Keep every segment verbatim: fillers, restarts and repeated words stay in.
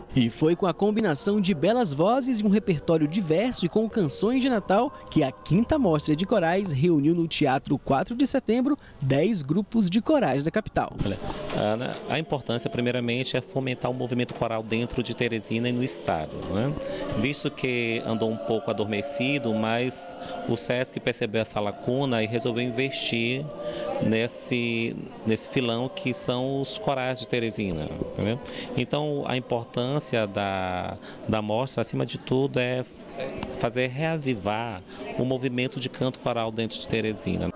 E foi com a combinação de belas vozes e um repertório diverso e com canções de Natal que a quinta mostra de corais reuniu no Teatro quatro de Setembro dez grupos de corais da capital. Olha, a importância, primeiramente, é fomentar o movimento coral dentro de Teresina e no estado, né? Visto que andou um pouco adormecido, mas o SESC percebeu essa lacuna e resolveu investir nesse, nesse filão que são os corais de Teresina. Entendeu? Então, a importância da, da mostra, acima de tudo, é fazer reavivar o movimento de canto coral dentro de Teresina.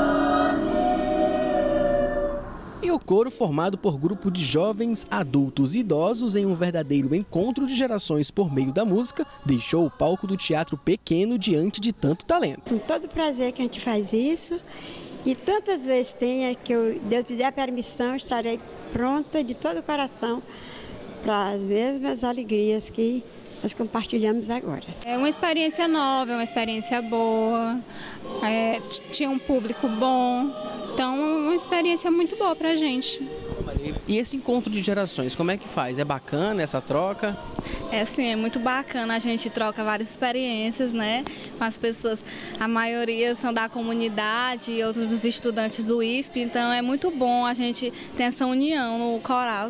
E o coro, formado por grupo de jovens, adultos e idosos em um verdadeiro encontro de gerações por meio da música, deixou o palco do Teatro Pequeno diante de tanto talento. Com todo prazer que a gente faz isso, e tantas vezes tenha que eu, Deus me der a permissão, estarei pronta de todo o coração para as mesmas alegrias que nós compartilhamos agora. É uma experiência nova, é uma experiência boa, é, tinha um público bom, então é uma experiência muito boa para a gente. E esse encontro de gerações, como é que faz? É bacana essa troca? É sim, é muito bacana, a gente troca várias experiências, né, com as pessoas. A maioria são da comunidade e outros dos estudantes do I F P, então é muito bom a gente ter essa união no coral.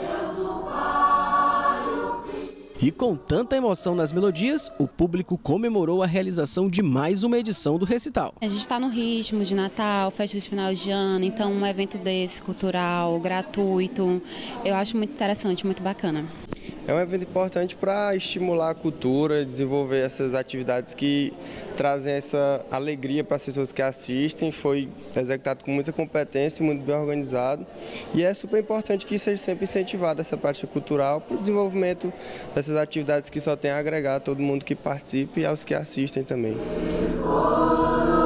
E com tanta emoção nas melodias, o público comemorou a realização de mais uma edição do recital. A gente está no ritmo de Natal, festa de final de ano, então um evento desse, cultural, gratuito, eu acho muito interessante, muito bacana. É um evento importante para estimular a cultura, desenvolver essas atividades que trazem essa alegria para as pessoas que assistem. Foi executado com muita competência, muito bem organizado. E é super importante que seja sempre incentivada essa parte cultural para o desenvolvimento dessas atividades que só tem a agregar a todo mundo que participe e aos que assistem também.